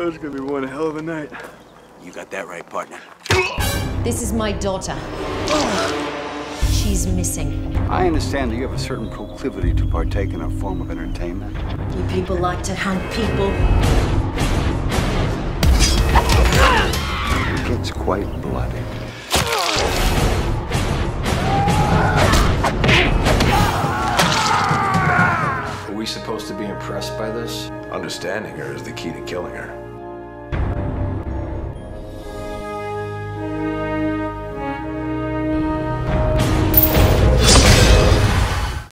Oh, it's gonna be one hell of a night. You got that right, partner. This is my daughter. She's missing. I understand that you have a certain proclivity to partake in a form of entertainment. You people like to hunt people. It gets quite bloody. Are we supposed to be impressed by this? Understanding her is the key to killing her.